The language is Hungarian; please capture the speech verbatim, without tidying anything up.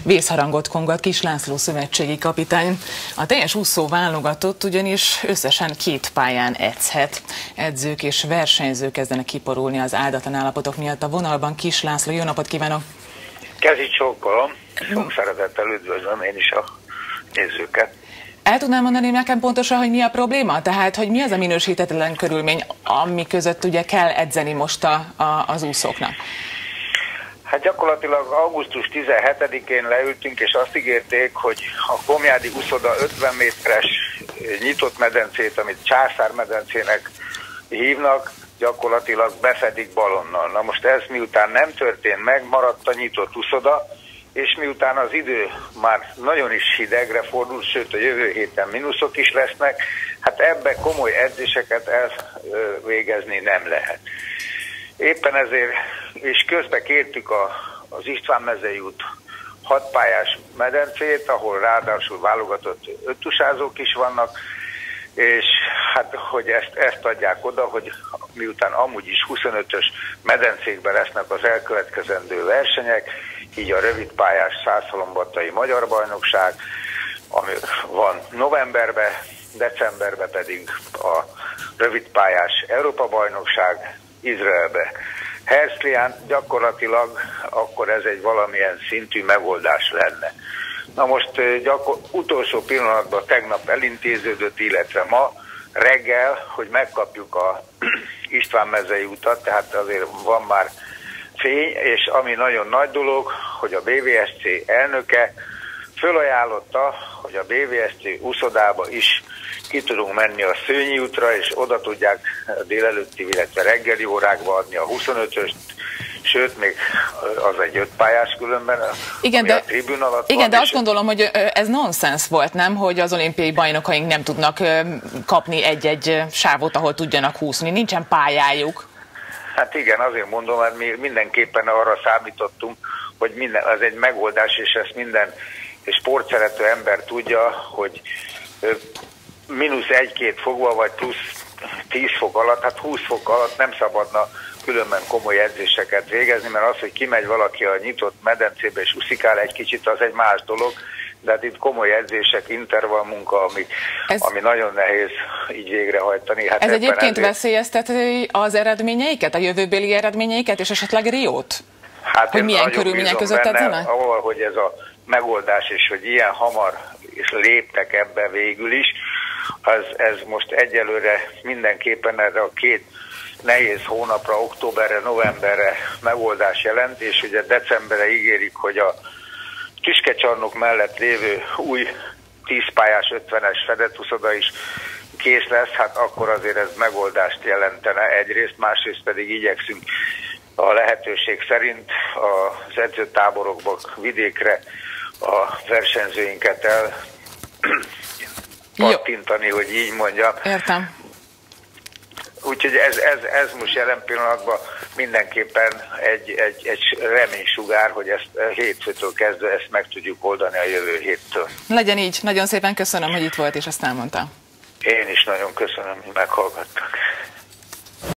Vészharangot kongat Kiss László szövetségi kapitány. A teljes úszó válogatott ugyanis összesen két pályán edzhet. Edzők és versenyzők kezdenek kiporulni az áldatlan állapotok miatt a vonalban. Kiss László, jó napot kívánok! Kezi csókolom, sok szeretettel üdvözlöm én is a nézőket. El tudnám mondani nekem pontosan, hogy mi a probléma? Tehát, hogy mi az a minősítetlen körülmény, ami között ugye kell edzeni most a, a, az úszóknak? Hát gyakorlatilag augusztus tizenhetedikén leültünk, és azt ígérték, hogy a Komjádi úszoda ötven méteres nyitott medencét, amit császármedencének hívnak, gyakorlatilag befedik balonnal. Na most ez miután nem történt meg, maradt a nyitott úszoda, és miután az idő már nagyon is hidegre fordult, sőt a jövő héten mínuszok is lesznek, hát ebbe komoly edzéseket elvégezni nem lehet. Éppen ezért, és közben kértük a, az István mezei út hatpályás medencét, ahol ráadásul válogatott öttusázók is vannak, és hát, hogy ezt, ezt adják oda, hogy miután amúgy is huszonötös medencékben lesznek az elkövetkezendő versenyek, így a rövidpályás százhalombattai magyar bajnokság, ami van novemberben, decemberben pedig a rövidpályás Európa bajnokság Izraelbe. Herzlián gyakorlatilag akkor ez egy valamilyen szintű megoldás lenne. Na most gyakor, utolsó pillanatban tegnap elintéződött, illetve ma reggel, hogy megkapjuk a István mezei utat, tehát azért van már fény, és ami nagyon nagy dolog, hogy a bé vé es cé elnöke fölajánlotta, hogy a bé vé es cé úszodába is ki tudunk menni a Szőnyi útra, és oda tudják délelőtti, illetve reggeli órákba adni a huszonötöst, sőt, még az egy ötpályás különben, igen, de, a tribün alatt igen, van, de azt gondolom, hogy ez nonsens volt, nem? Hogy az olimpiai bajnokaink nem tudnak kapni egy-egy sávot, ahol tudjanak húzni. Nincsen pályájuk. Hát igen, azért mondom, mert mi mindenképpen arra számítottunk, hogy minden, ez egy megoldás, és ezt minden sportszerető ember tudja, hogy mínusz egy-két fokba, vagy plusz tíz fok alatt, hát húsz fok alatt nem szabadna különben komoly edzéseket végezni, mert az, hogy kimegy valaki a nyitott medencébe és uszikál egy kicsit, az egy más dolog, de hát itt komoly edzések, intervall munka, ami, ez, ami nagyon nehéz így végrehajtani. Hát ez egyébként ezért veszélyezteti az eredményeiket, a jövőbéli eredményeiket, és esetleg Riót? Hát hogy milyen körülmények között edzenek? Ahol, hogy ez a megoldás, és hogy ilyen hamar és léptek ebbe végül is, az, ez most egyelőre mindenképpen erre a két nehéz hónapra, októberre, novemberre megoldás jelent, és ugye decemberre ígérik, hogy a Kiskecsarnok mellett lévő új tízpályás ötvenes fedett úszoda is kész lesz, hát akkor azért ez megoldást jelentene egyrészt, másrészt pedig igyekszünk a lehetőség szerint az edzőtáborokba, vidékre a versenyzőinket el pattintani, hogy így mondjam. Értem. Úgyhogy ez, ez, ez most jelen pillanatban mindenképpen egy, egy, egy reménysugár, hogy ezt hétfőtől kezdve ezt meg tudjuk oldani a jövő héttől. Legyen így. Nagyon szépen köszönöm, hogy itt volt és ezt elmondta. Én is nagyon köszönöm, hogy meghallgattak.